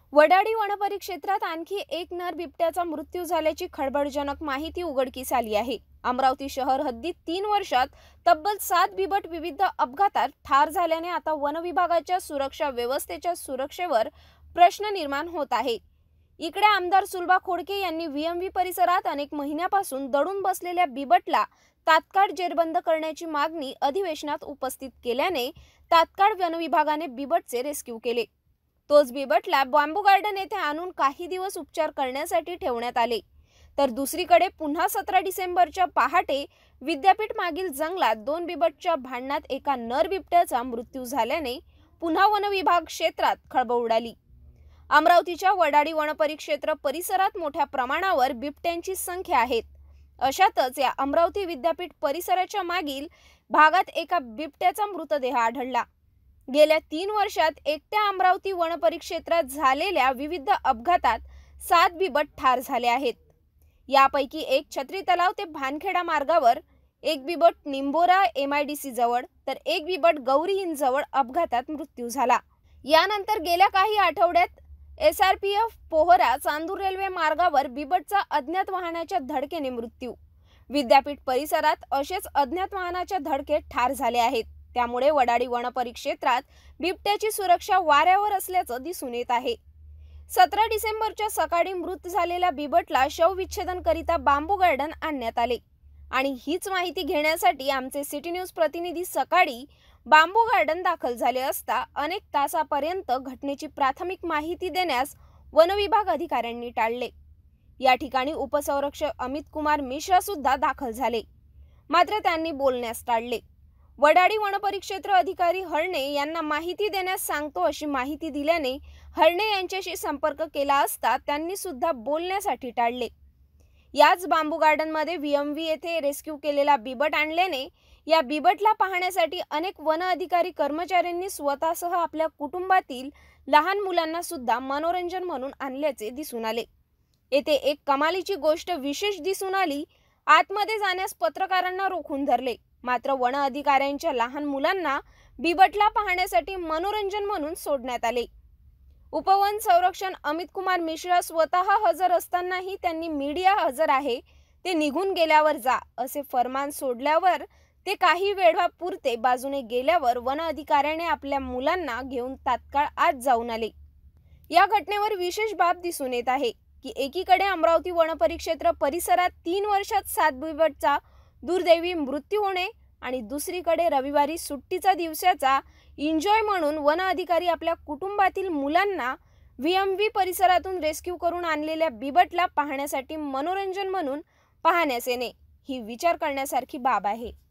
वडाडी वनपरिक्षेत्रात आणखी एक नर बिबट्याचा मृत्यू झाल्याची खळबळजनक माहिती उघडकीस आली आहे। अमरावती शहर हद्दीत 3 वर्षात तब्बल 7 बिबट विविध अपघातात ठार झाल्याने आता वन विभागाच्या सुरक्षा व्यवस्थेच्या सुरक्षेवर प्रश्न निर्माण होत आहे। इकडे आमदार सुलभा खोडके यांनी व्हीएमव्ही परिसरात अनेक महिन्यापासून दडून बसलेल्या बिबटला तात्काळ जेरबंद करण्याची मागणी अधिवेशनात उपस्थित केल्याने तात्काळ वन विभागाने बिबटचे रेस्क्यू केले। तोच बिबटला बांबू गार्डन येथे आणून काही दिवस उपचार करण्यासाठी ठेवण्यात आले। तर दुसरीकडे पुन्हा 17 डिसेंबरच्या पहाटे विद्यापीठ मागील जंगलात 2 बिबटच्या भांडणात एका नर बिबट्याचा मृत्यू झाल्याने पुन्हा वन विभाग क्षेत्रात खळबळ उडाली। अमरावतीच्या वडाडी वनपरिक्षेत्र परिसरात मोठ्या प्रमाणावर बिबट्यांची संख्या आहे। अशातच या अमरावती विद्यापीठ परिसराच्या मागील भागात एका बिबट्याचा मृतदेह आढळला। गेल्या 3 वर्षात एकट्या अमरावती वनपरिक्षेत्रात झालेल्या विविध अपघातात 7 बिबट ठार झाले आहेत। यापैकी एक छत्री तलाव ते भानखेडा मार्गावर, एक बिबट निंबोरा MIDC जवळ, तर एक बिबट गौरी हिंद जवळ अपघातात मृत्यू झाला। यानंतर गेल्या काही आठवड्यात SRPF पोहरा चांदूर रेल्वे मार्गावर बिबटचा अज्ञात वाहनाच्या धडकेने मृत्यू। विद्यापीठ परिसरात असेच अज्ञात वाहनाच्या धडकेत ठार झाले आहेत। त्यामुळे वडाडी वनपरिक्षेत्रात बिबट्याची सुरक्षा वाऱ्यावर असल्याचं दिसून येत आहे। 17 डिसेंबरच्या सकाळी मृत झालेल्या बिबटला शवविच्छेदन करिता बांबू गार्डन आणण्यात आले आणि हीच माहिती घेण्यासाठी आमचे सिटी न्यूज प्रतिनिधी सकाळी बांबू गार्डन दाखल झाले असता अनेक तासापर्यंत घटनेची प्राथमिक माहिती देण्यास वन विभाग अधिकाऱ्यांनी टाळले। या ठिकाणी उपसंरक्षक अमित कुमार मिश्रा सुद्धा दाखल झाले, मात्र त्यांनी बोलण्यास टाळले। वडाडी वनपरिक्षेत्र अधिकारी हरणे यांना माहिती देण्यास सांगतो अशी माहिती दिल्याने हरणे यांच्याशी संपर्क केला असता त्यांनी सुद्धा बोलण्यासाठी टाळले। याच बांबू गार्डन मध्ये व्हीएमव्ही येथे रेस्क्यू केलेला बिबट आणल्याने या बिबटला पाहण्यासाठी अनेक वन अधिकारी कर्मचाऱ्यांनी स्वतःसह आपल्या कुटुंबातील लहान मुलांना सुद्धा मनोरंजन म्हणून आणल्याचे दिसून आले। येथे एक कमालीची गोष्ट विशेष दिसून आली। आतमध्ये जाण्यास पत्रकारांना रोखून धरले, मात्र वन अधिकाऱ्यांच्या लहान मुलांना बिबटला पाहण्यासाठी मनोरंजन म्हणून सोडण्यात आले। उपवन संरक्षण अमित कुमार मिश्रा स्वतः हजर असतानाही त्यांनी मीडिया हजर आहे ते निघून गेल्यावर जा असे फरमान सोडल्यावर ते काही वेळापुरते बाजूने गेल्यावर वन अधिकाऱ्याने आपल्या मुलांना घेऊन तात्काळ आत जाऊन आले। या घटनेवर विशेष बाब दिसून येत आहे की एकीकडे अमरावती वनपरिक्षेत्र परिसरात 3 वर्षात 7 बिबटचा दुर्दैवी मृत्यू होणे आणि दुसरीकडे रविवारी सुट्टीचा दिवसाचा एन्जॉय म्हणून वन अधिकारी आपल्या कुटुंबातील मुलांना व्हीएमव्ही परिसरातून रेस्क्यू करून आणलेल्या बिबटला पाहण्यासाठी मनोरंजन म्हणून पाहण्यास येणे ही विचार करण्यासारखी बाब आहे।